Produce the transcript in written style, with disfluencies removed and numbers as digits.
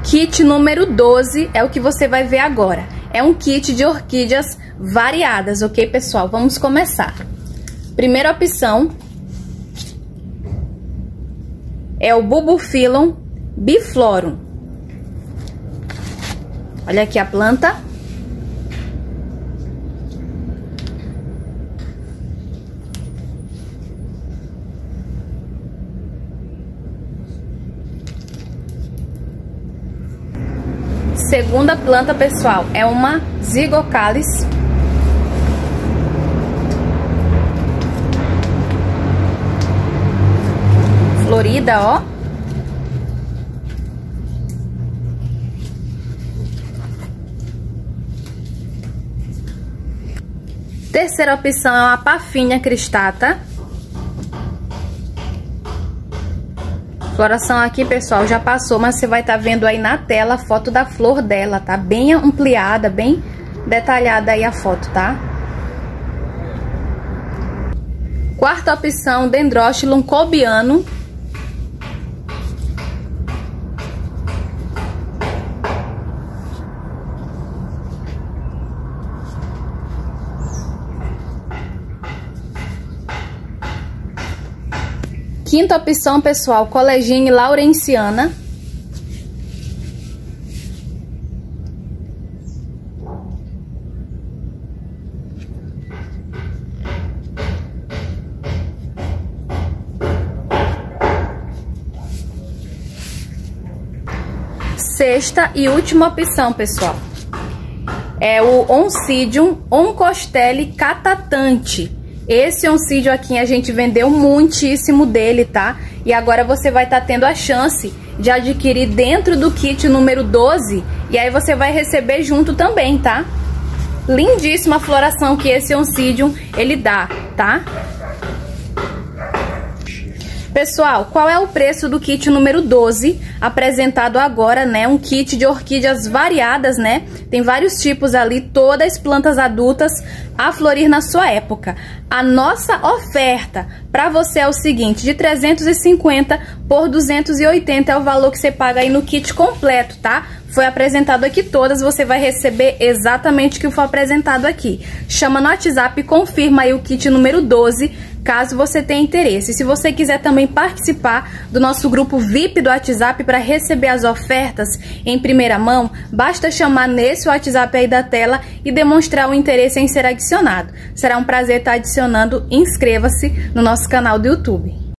Kit número 12 é o que você vai ver agora. É um kit de orquídeas variadas, ok, pessoal? Vamos começar. Primeira opção é o Bulbophyllum biflorum. Olha aqui a planta. Segunda planta, pessoal, é uma Zygocallis. Florida, ó. Terceira opção é uma Paphinia cristata. Floração aqui, pessoal, já passou, mas você vai estar vendo aí na tela a foto da flor dela, tá? Bem ampliada, bem detalhada aí a foto, tá? Quarta opção, Dendrochilum cobianum. Quinta opção, pessoal, Colegiane laurenciana. Sexta e última opção, pessoal, é o Oncidium oncostelli catatante. Esse oncídio aqui a gente vendeu muitíssimo dele, tá? E agora você vai estar tendo a chance de adquirir dentro do kit número 12. E aí você vai receber junto também, tá? Lindíssima floração que esse oncidium ele dá, tá? Pessoal, qual é o preço do kit número 12 apresentado agora, né? Um kit de orquídeas variadas, né? Tem vários tipos ali, todas plantas adultas a florir na sua época. A nossa oferta para você é o seguinte, de 350 por 280 é o valor que você paga aí no kit completo, tá? Foi apresentado aqui todas, você vai receber exatamente o que foi apresentado aqui. Chama no WhatsApp e confirma aí o kit número 12, caso você tenha interesse. Se você quiser também participar do nosso grupo VIP do WhatsApp para receber as ofertas em primeira mão, basta chamar nesse WhatsApp aí da tela e demonstrar o interesse em ser adicionado. Será um prazer estar adicionando. Inscreva-se no nosso canal do YouTube.